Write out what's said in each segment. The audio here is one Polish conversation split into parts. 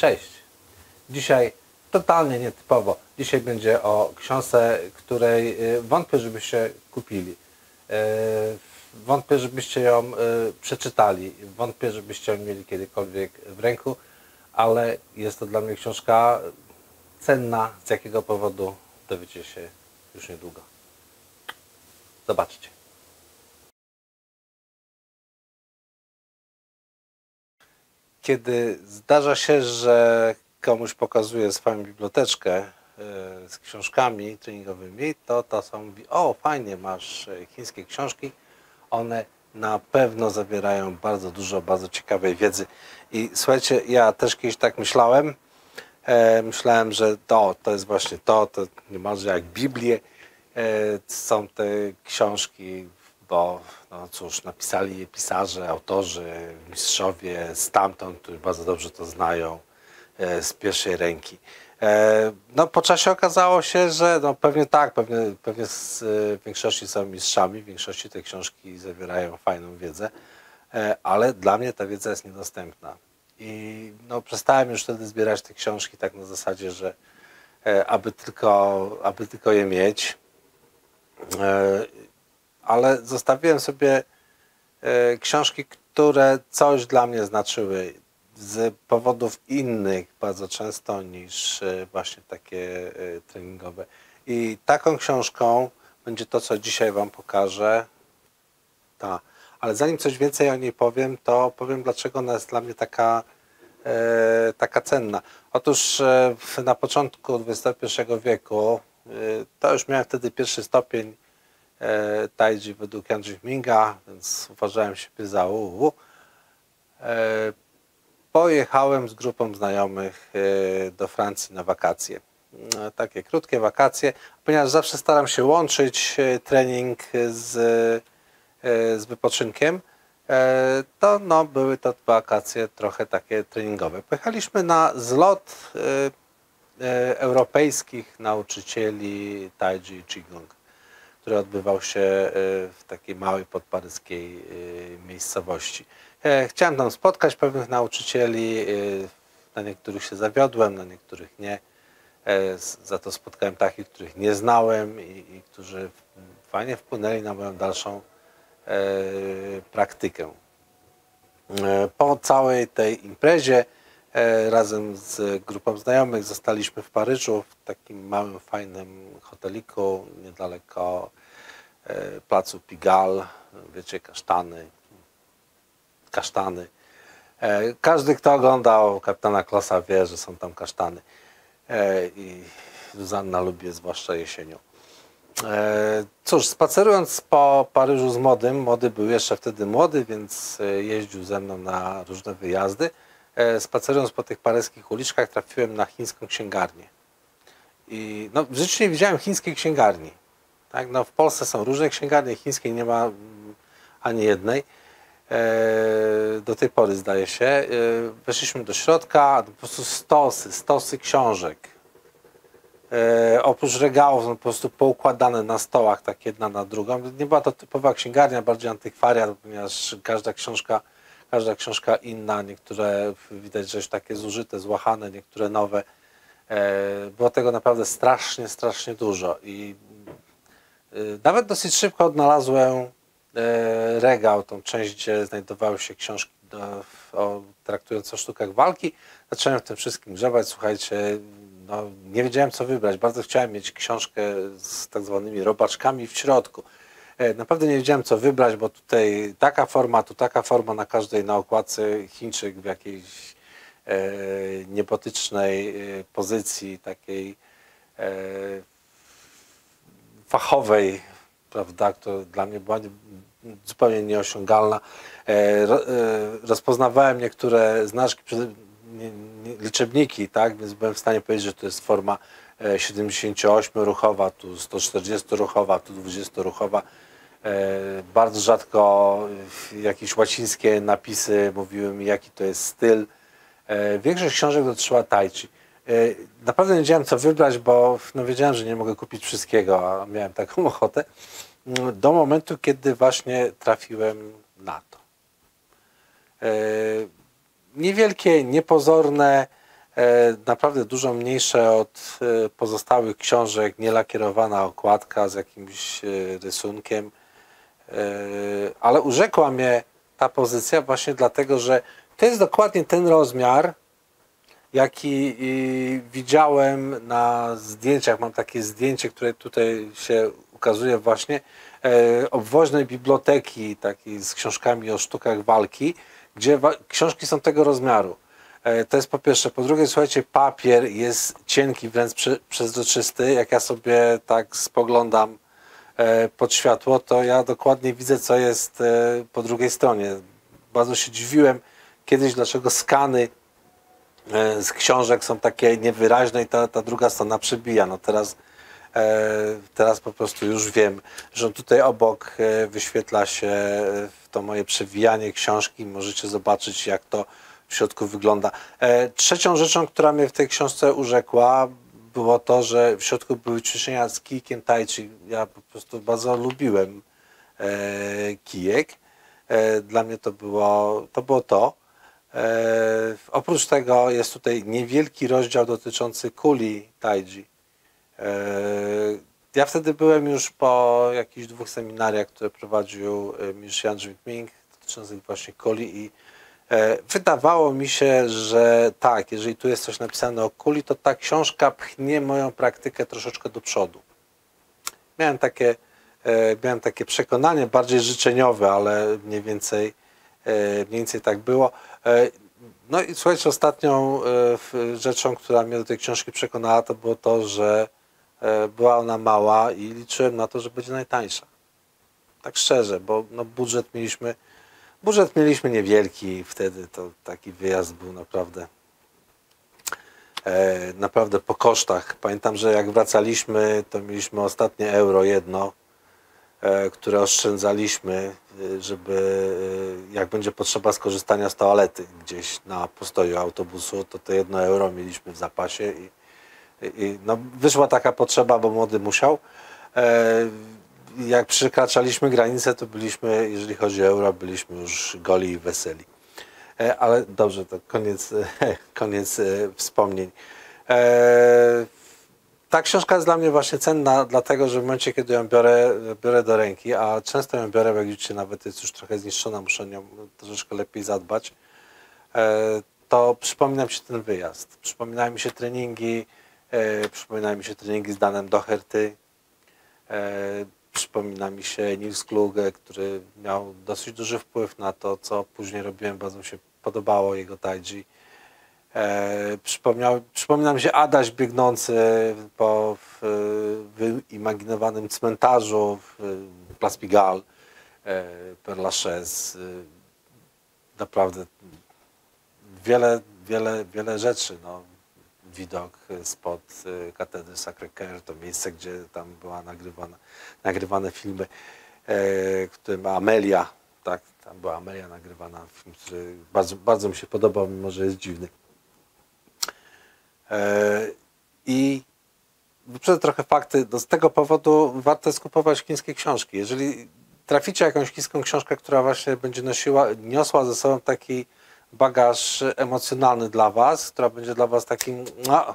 Cześć! Dzisiaj totalnie nietypowo. Dzisiaj będzie o książce, której wątpię, żebyście kupili. Wątpię, żebyście ją przeczytali. Wątpię, żebyście ją mieli kiedykolwiek w ręku, ale jest to dla mnie książka cenna. Z jakiego powodu dowiecie się już niedługo. Zobaczcie. Kiedy zdarza się, że komuś pokazuję swoją biblioteczkę z książkami treningowymi, to są mówi: o, fajnie, masz chińskie książki. One na pewno zawierają bardzo dużo, bardzo ciekawej wiedzy. I słuchajcie, ja też kiedyś tak myślałem. Myślałem, że to jest właśnie to niemalże jak Biblię. Są te książki, bo no cóż, napisali je pisarze, autorzy, mistrzowie stamtąd, którzy bardzo dobrze to znają z pierwszej ręki. No po czasie okazało się, że no pewnie tak, pewnie w większości są mistrzami, w większości te książki zawierają fajną wiedzę, ale dla mnie ta wiedza jest niedostępna. I no przestałem już wtedy zbierać te książki tak na zasadzie, że aby tylko je mieć. Ale zostawiłem sobie książki, które coś dla mnie znaczyły z powodów innych bardzo często niż właśnie takie treningowe. I taką książką będzie to, co dzisiaj wam pokażę. Ale zanim coś więcej o niej powiem, to powiem, dlaczego ona jest dla mnie taka cenna. Otóż na początku XXI wieku, to już miałem wtedy pierwszy stopień Taiji według Jan Minga, więc uważałem siebie za UU. Pojechałem z grupą znajomych do Francji na wakacje. Takie krótkie wakacje, ponieważ zawsze staram się łączyć trening z wypoczynkiem, to no, były to wakacje trochę takie treningowe. Pojechaliśmy na zlot europejskich nauczycieli Taiji i Qigong, który odbywał się w takiej małej podparyskiej miejscowości. Chciałem tam spotkać pewnych nauczycieli, na niektórych się zawiodłem, na niektórych nie. Za to spotkałem takich, których nie znałem i którzy fajnie wpłynęli na moją dalszą praktykę. Po całej tej imprezie razem z grupą znajomych zostaliśmy w Paryżu, w takim małym, fajnym hoteliku niedaleko placu Pigalle. Wiecie, kasztany. Każdy, kto oglądał Kapitana Klossa, wie, że są tam kasztany. I Zuzanna lubi je, zwłaszcza jesienią. Cóż, spacerując po Paryżu z młodym, młody był jeszcze wtedy młody, więc jeździł ze mną na różne wyjazdy. Spacerując po tych paryskich uliczkach, trafiłem na chińską księgarnię. I no, w życiu nie widziałem chińskiej księgarni. Tak? No, w Polsce są różne księgarnie, chińskiej nie ma ani jednej. Do tej pory, zdaje się. Weszliśmy do środka, po prostu stosy książek. Oprócz regałów, no, po prostu poukładane na stołach, tak jedna na drugą. Nie była to typowa księgarnia, bardziej antykwaria, ponieważ każda książka inna, niektóre widać, że już takie zużyte, złachane, niektóre nowe. Było tego naprawdę strasznie dużo. I nawet dosyć szybko odnalazłem regał, tą część, gdzie znajdowały się książki traktujące o sztukach walki. Zacząłem w tym wszystkim grzebać. Słuchajcie, no, nie wiedziałem, co wybrać. Bardzo chciałem mieć książkę z tak zwanymi robaczkami w środku. Naprawdę nie wiedziałem, co wybrać, bo tutaj taka forma, tu taka forma, na każdej na okładce Chińczyk w jakiejś niebotycznej pozycji, takiej fachowej, prawda, która dla mnie była zupełnie nieosiągalna. Rozpoznawałem niektóre znaczki, liczebniki, tak, więc byłem w stanie powiedzieć, że to jest forma 78-ruchowa, tu 140-ruchowa, tu 20-ruchowa. Bardzo rzadko jakieś łacińskie napisy mówiły mi, jaki to jest styl. Większość książek dotyczyła tai chi. Naprawdę nie wiedziałem, co wybrać, bo no, wiedziałem, że nie mogę kupić wszystkiego, a miałem taką ochotę. Do momentu, kiedy właśnie trafiłem na to. Niewielkie, niepozorne, naprawdę dużo mniejsze od pozostałych książek, nielakierowana okładka z jakimś rysunkiem. Ale urzekła mnie ta pozycja właśnie dlatego, że to jest dokładnie ten rozmiar, jaki widziałem na zdjęciach. Mam takie zdjęcie, które tutaj się ukazuje właśnie, obwoźnej biblioteki takiej z książkami o sztukach walki, gdzie książki są tego rozmiaru. To jest po pierwsze. Po drugie, słuchajcie, papier jest cienki, wręcz przezroczysty. Jak ja sobie tak spoglądam pod światło, to ja dokładnie widzę, co jest po drugiej stronie. Bardzo się dziwiłem kiedyś, dlaczego skany z książek są takie niewyraźne i ta druga strona przebija. No teraz po prostu już wiem, że tutaj obok wyświetla się to moje przewijanie książki. Możecie zobaczyć, jak to w środku wygląda. Trzecią rzeczą, która mnie w tej książce urzekła, było to, że w środku były ćwiczenia z kijkiem tai chi. Ja po prostu bardzo lubiłem kijek. Dla mnie to było to. Oprócz tego jest tutaj niewielki rozdział dotyczący kuli taiji. Ja wtedy byłem już po jakichś 2 seminariach, które prowadził mistrz Jan Ming dotyczących właśnie kuli i wydawało mi się, że tak, jeżeli tu jest coś napisane o kuli, to ta książka pchnie moją praktykę troszeczkę do przodu. Miałem takie przekonanie, bardziej życzeniowe, ale mniej więcej tak było. No i słuchajcie, ostatnią rzeczą, która mnie do tej książki przekonała, to było to, że była ona mała i liczyłem na to, że będzie najtańsza. Tak szczerze, bo no budżet mieliśmy niewielki wtedy, to taki wyjazd był naprawdę po kosztach. Pamiętam, że jak wracaliśmy, to mieliśmy ostatnie euro jedno, które oszczędzaliśmy, żeby jak będzie potrzeba skorzystania z toalety gdzieś na postoju autobusu, to 1 euro mieliśmy w zapasie i no, wyszła taka potrzeba, bo młody musiał. Jak przekraczaliśmy granicę, to byliśmy, jeżeli chodzi o euro, byliśmy już goli i weseli. Ale dobrze, to koniec wspomnień. Ta książka jest dla mnie właśnie cenna, dlatego że w momencie, kiedy ją biorę do ręki, a często ją biorę, jak widzicie, nawet jest już trochę zniszczona, muszę nią troszeczkę lepiej zadbać, to przypomina mi się ten wyjazd. Przypominają mi się treningi z Danem Doherty, przypomina mi się Nils Kluge, który miał dosyć duży wpływ na to, co później robiłem, bardzo mi się podobało jego taiji. Przypomina mi się Adaś biegnący po wyimaginowanym cmentarzu w Place Pigalle, Père Lachaise. Naprawdę wiele rzeczy. No. Widok spod katedry Sacré-Cœur, to miejsce, gdzie tam była nagrywane filmy, w którym Amelia, tak, tam była Amelia nagrywana, film, który bardzo mi się podobał, mimo że jest dziwny. I wyprzedzę trochę fakty. Z tego powodu warto jest kupować chińskie książki. Jeżeli traficie jakąś chińską książkę, która właśnie będzie niosła ze sobą taki bagaż emocjonalny dla was, która będzie dla was takim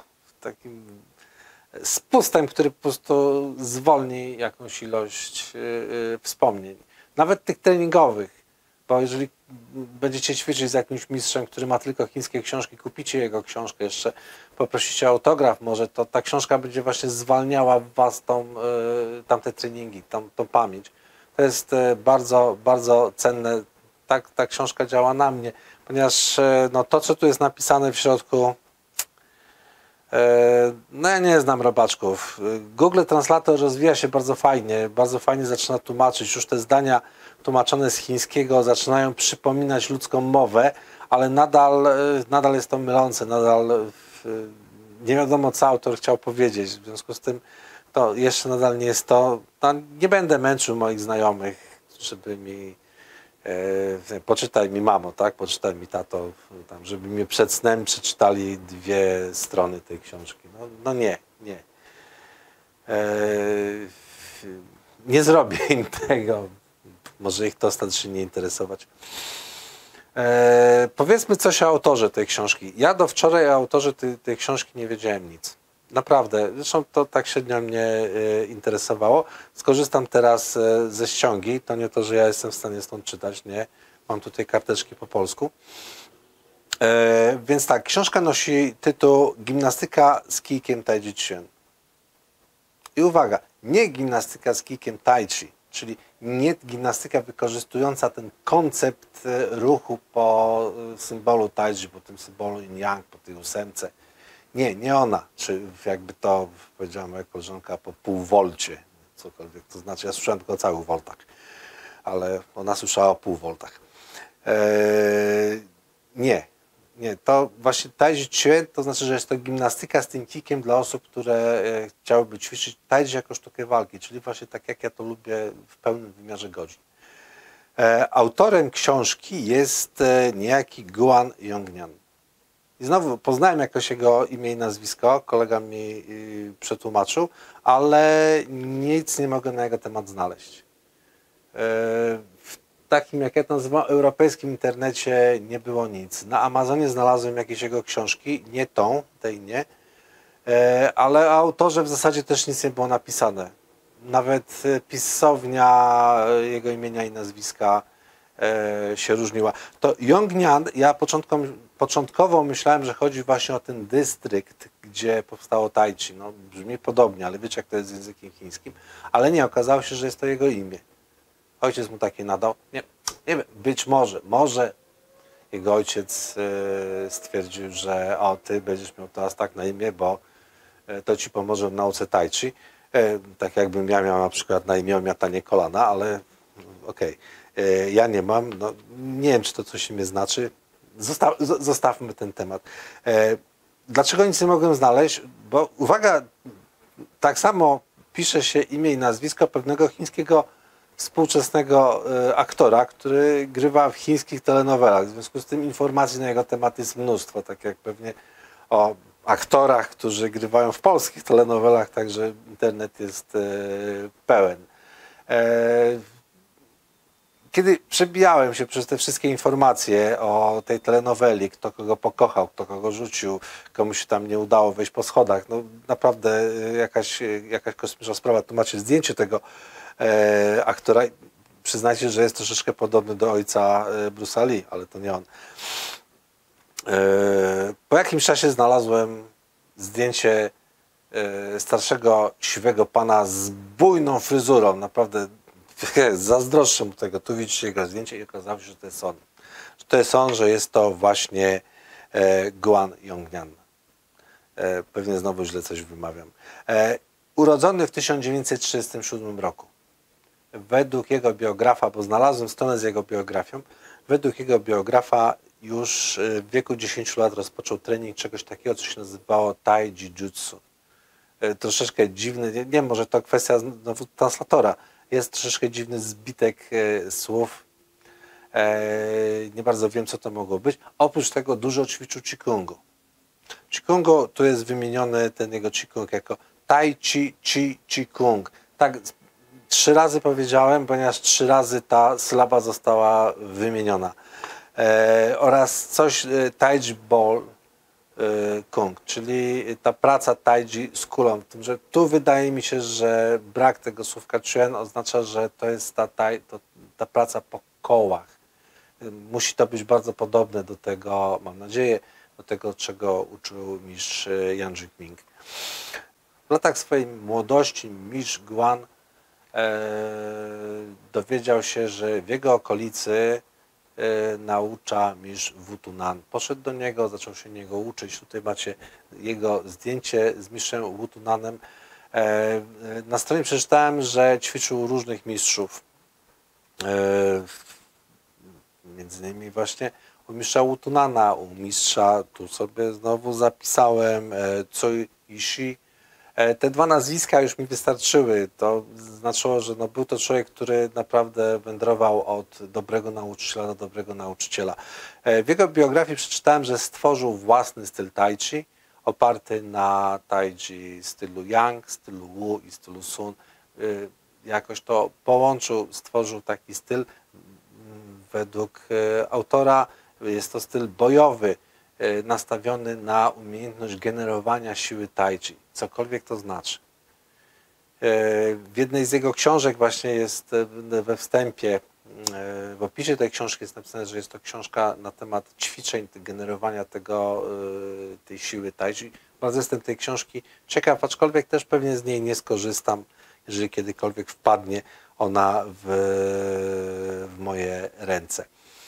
spustem, który po prostu zwolni jakąś ilość wspomnień. Nawet tych treningowych, bo jeżeli będziecie ćwiczyć z jakimś mistrzem, który ma tylko chińskie książki, kupicie jego książkę, jeszcze poprosicie o autograf może, to ta książka będzie właśnie zwalniała w was tamte treningi, tą pamięć. To jest bardzo cenne. Tak ta książka działa na mnie, ponieważ no, to, co tu jest napisane w środku, no ja nie znam robaczków. Google Translator rozwija się bardzo fajnie zaczyna tłumaczyć. Już te zdania tłumaczone z chińskiego zaczynają przypominać ludzką mowę, ale nadal jest to mylące, nie wiadomo, co autor chciał powiedzieć. W związku z tym to jeszcze nadal nie jest to. No, nie będę męczył moich znajomych, żeby mi poczytaj mi, mamo, tak? Poczytaj mi, tato, tam, żeby mi przed snem przeczytali 2 strony tej książki. No nie. Nie zrobię im tego. Może ich to ostatecznie nie interesować. Powiedzmy coś o autorze tej książki. Ja do wczoraj o autorze tej książki nie wiedziałem nic. Naprawdę. Zresztą to tak średnio mnie interesowało. Skorzystam teraz ze ściągi. To nie to, że ja jestem w stanie stąd czytać, nie. Mam tutaj karteczki po polsku. Więc tak, książka nosi tytuł Gimnastyka z kijkiem Tai Chi. I uwaga, nie gimnastyka z kijkiem Tai Chi, czyli nie gimnastyka wykorzystująca ten koncept ruchu po symbolu Tai Chi, po tym symbolu Yin-Yang, po tej ósemce. Nie ona, czy jakby to powiedziała moja koleżanka po półwolcie, cokolwiek to znaczy. Ja słyszałem tylko o całych woltach, ale ona słyszała o półwoltach. Nie, to właśnie Tai Chi Chuan to znaczy, że jest to gimnastyka z tym kikiem dla osób, które chciałyby ćwiczyć Tai Chi jako sztukę walki, czyli właśnie tak jak ja to lubię w pełnym wymiarze godzin. Autorem książki jest niejaki Guan Yongnian. I znowu poznałem jakoś jego imię i nazwisko, kolega mi przetłumaczył, ale nic nie mogę na jego temat znaleźć. W takim, jak ja to nazywam, europejskim internecie nie było nic. Na Amazonie znalazłem jakieś jego książki, nie tą, tej nie, ale o autorze w zasadzie też nic nie było napisane. Nawet pisownia jego imienia i nazwiska się różniła. To Yongnian, ja początkowo myślałem, że chodzi właśnie o ten dystrykt, gdzie powstało Tai Chi. No, brzmi podobnie, ale wiecie, jak to jest z językiem chińskim. Ale nie, okazało się, że jest to jego imię. Ojciec mu takie nadał. Nie wiem, być może jego ojciec stwierdził, że ty będziesz miał teraz tak na imię, bo to ci pomoże w nauce Tai Chi. Tak jakbym ja miał na przykład na imię omiatanie kolana, ale okej. Ja nie mam, no, nie wiem, czy to coś imię znaczy. Zostawmy ten temat. Dlaczego nic nie mogłem znaleźć? Bo uwaga, tak samo pisze się imię i nazwisko pewnego chińskiego współczesnego aktora, który grywa w chińskich telenowelach. W związku z tym informacji na jego temat jest mnóstwo, tak jak pewnie o aktorach, którzy grywają w polskich telenowelach, także internet jest pełen. Kiedy przebijałem się przez te wszystkie informacje o tej telenoweli, kto kogo pokochał, kto kogo rzucił, komu się tam nie udało wejść po schodach, no naprawdę jakaś kosmiczna sprawa. Tu macie zdjęcie tego aktora. Przyznajcie, że jest troszeczkę podobny do ojca Bruce'a Lee, ale to nie on. Po jakimś czasie znalazłem zdjęcie starszego, siwego pana z bujną fryzurą. Naprawdę zazdroszczę mu tego. Tu widzicie jego zdjęcie i okazało się, że to jest on. Że to jest on, że jest to właśnie Guan Yongnian. Pewnie znowu źle coś wymawiam. Urodzony w 1937 roku. Według jego biografa, bo znalazłem stronę z jego biografią, według jego biografa już w wieku 10 lat rozpoczął trening czegoś takiego, co się nazywało Tai Chi Jutsu. Troszeczkę dziwny, nie wiem, może to kwestia znowu translatora. Jest troszeczkę dziwny zbitek słów. Nie bardzo wiem, co to mogło być. Oprócz tego dużo ćwiczył Qigongу. Qigongу tu jest wymieniony ten jego Qigong jako Tai Chi Qigong. Tak 3 razy powiedziałem, ponieważ 3 razy ta sylaba została wymieniona. Oraz coś Tai Chi Ball Kung, czyli ta praca Tai Chi z kulą. Tym, że tu wydaje mi się, że brak tego słówka Chuan oznacza, że to jest ta praca po kołach. Musi to być bardzo podobne do tego, mam nadzieję, do tego, czego uczył mistrz Yan Jikming. W latach swojej młodości mistrz Guan dowiedział się, że w jego okolicy naucza mistrz Wutunan. Poszedł do niego, zaczął się niego uczyć. Tutaj macie jego zdjęcie z mistrzem Wutunanem. Na stronie przeczytałem, że ćwiczył różnych mistrzów. Między innymi właśnie u mistrza Wutunana, u mistrza, tu sobie znowu zapisałem, Choi Ishii. Te 2 nazwiska już mi wystarczyły. To znaczyło, że był to człowiek, który naprawdę wędrował od dobrego nauczyciela do dobrego nauczyciela. W jego biografii przeczytałem, że stworzył własny styl Tai Chi, oparty na Tai Chi stylu Yang, stylu Wu i stylu Sun. Jakoś to połączył, stworzył taki styl. Według autora Jest to styl bojowy, nastawiony na umiejętność generowania siły tai chi, cokolwiek to znaczy. W jednej z jego książek właśnie jest we wstępie, w opisie tej książki jest napisane, że jest to książka na temat ćwiczeń, generowania tej siły tai chi. Bardzo jestem tej książki ciekaw, aczkolwiek też pewnie z niej nie skorzystam, jeżeli kiedykolwiek wpadnie ona w moje ręce.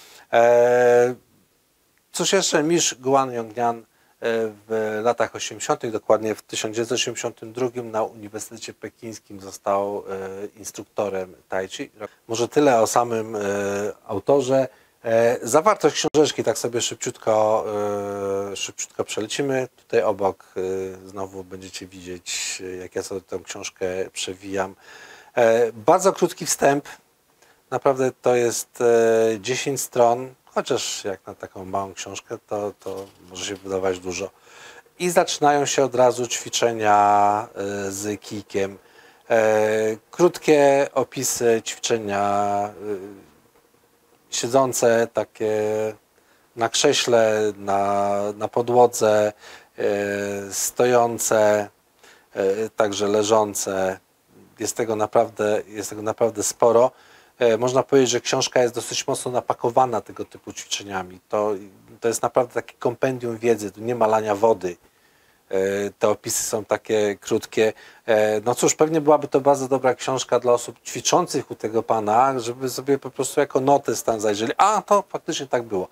Cóż jeszcze? Mistrz Guan Yongnian w latach 80., dokładnie w 1982 na Uniwersytecie Pekińskim został instruktorem tai chi. Może tyle o samym autorze. Zawartość książeczki, tak sobie szybciutko przelecimy. Tutaj obok znowu będziecie widzieć, jak ja sobie tę książkę przewijam. Bardzo krótki wstęp. Naprawdę to jest 10 stron. Chociaż jak na taką małą książkę, to może się wydawać dużo. I zaczynają się od razu ćwiczenia z kijkiem. Krótkie opisy ćwiczenia, siedzące takie na krześle, na podłodze, stojące, także leżące. Jest tego naprawdę sporo. Można powiedzieć, że książka jest dosyć mocno napakowana tego typu ćwiczeniami. To jest naprawdę takie kompendium wiedzy, tu nie ma lania wody. Te opisy są takie krótkie. No cóż, pewnie byłaby to bardzo dobra książka dla osób ćwiczących u tego pana, żeby sobie po prostu jako notes tam zajrzeli. A, to faktycznie tak było.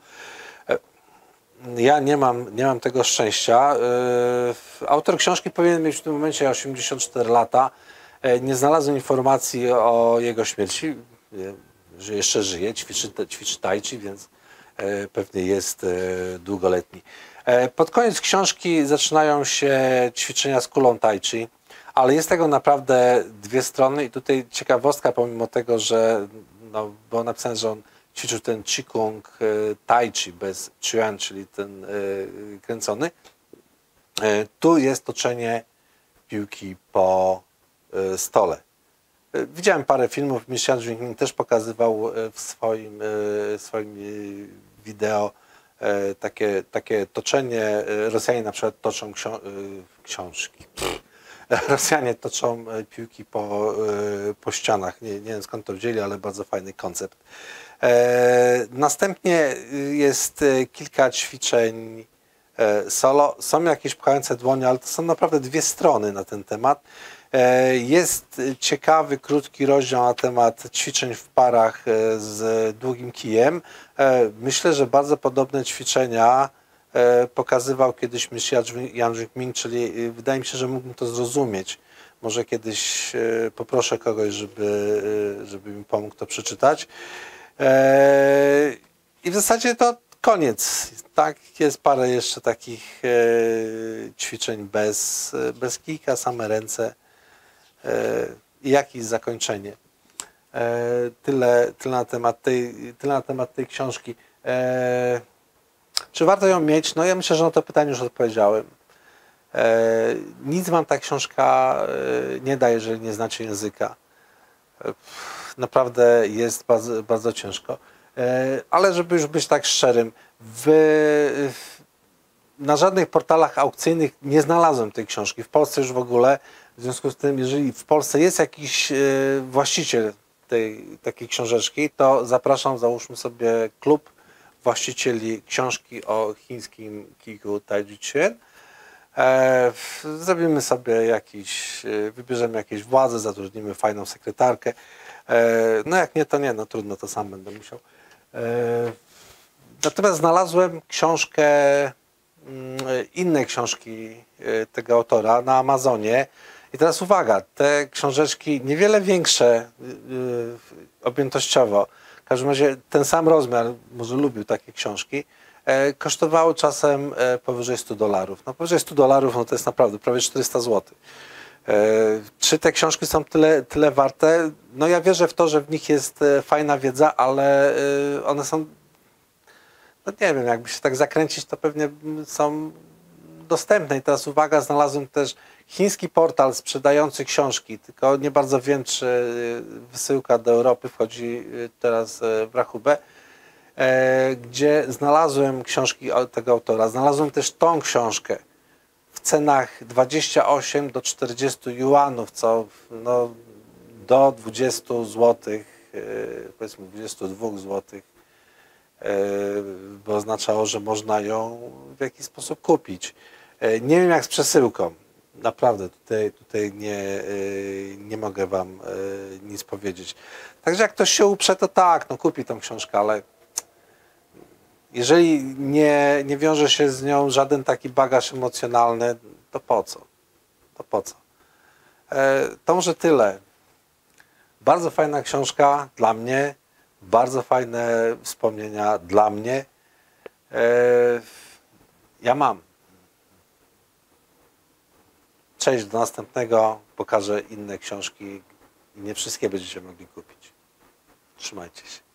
Ja nie mam tego szczęścia. Autor książki powinien mieć w tym momencie 84 lata. Nie znalazłem informacji o jego śmierci, że jeszcze żyje, ćwiczy tai chi, więc pewnie jest długoletni. Pod koniec książki zaczynają się ćwiczenia z kulą tai chi, ale jest tego naprawdę dwie strony i tutaj ciekawostka, pomimo tego, że było napisane, że on ćwiczył ten qigong tai chi bez chuan, czyli ten kręcony. Tu jest toczenie piłki po stole. Widziałem parę filmów, Mistrz Jan Żwingling też pokazywał w swoim wideo takie toczenie. Rosjanie na przykład toczą książki. Rosjanie toczą piłki po ścianach. Nie wiem skąd to wzięli, ale bardzo fajny koncept. Następnie jest kilka ćwiczeń solo. Są jakieś pchające dłonie, ale to są naprawdę dwie strony na ten temat. Jest ciekawy, krótki rozdział na temat ćwiczeń w parach z długim kijem. Myślę, że bardzo podobne ćwiczenia pokazywał kiedyś mistrz Jan Żwingling, czyli wydaje mi się, że mógłbym to zrozumieć. Może kiedyś poproszę kogoś, żeby mi pomógł to przeczytać. I w zasadzie to koniec. Tak, jest parę jeszcze takich ćwiczeń bez kijka, same ręce i jakieś zakończenie. Tyle na temat tej książki. Czy warto ją mieć? No ja myślę, że na to pytanie już odpowiedziałem. Nic wam ta książka nie da, jeżeli nie znacie języka. Naprawdę jest bardzo, bardzo ciężko. Ale żeby już być tak szczerym, na żadnych portalach aukcyjnych nie znalazłem tej książki. W Polsce już w ogóle. W związku z tym, jeżeli w Polsce jest jakiś właściciel takiej książeczki, to zapraszam, załóżmy sobie klub właścicieli książki o chińskim kiku tai chi chuan. Zrobimy sobie wybierzemy jakieś władze, zatrudnimy fajną sekretarkę. No jak nie, to nie, no trudno, to sam będę musiał. Natomiast znalazłem inne książki tego autora na Amazonie. I teraz uwaga, te książeczki niewiele większe objętościowo, w każdym razie ten sam rozmiar, może lubił takie książki, kosztowały czasem powyżej $100. No powyżej $100 no to jest naprawdę prawie 400 zł. Czy te książki są tyle warte? No ja wierzę w to, że w nich jest fajna wiedza, ale one są, no nie wiem, jakby się tak zakręcić, to pewnie są dostępne. I teraz uwaga, znalazłem też chiński portal sprzedający książki, tylko nie bardzo wiem, czy wysyłka do Europy wchodzi teraz w rachubę. gdzie znalazłem książki tego autora. Znalazłem też tą książkę w cenach 28 do 40 juanów, co no, do 20 zł, powiedzmy 22 zł, by oznaczało, że można ją w jakiś sposób kupić. Nie wiem jak z przesyłką. Naprawdę tutaj nie mogę wam nic powiedzieć. Także jak ktoś się uprze, to tak, no kupi tą książkę, ale jeżeli nie wiąże się z nią żaden taki bagaż emocjonalny, to po co? To po co? To może tyle. Bardzo fajna książka dla mnie, bardzo fajne wspomnienia dla mnie. Ja mam. Cześć, do następnego. Pokażę inne książki i nie wszystkie będziecie mogli kupić. Trzymajcie się.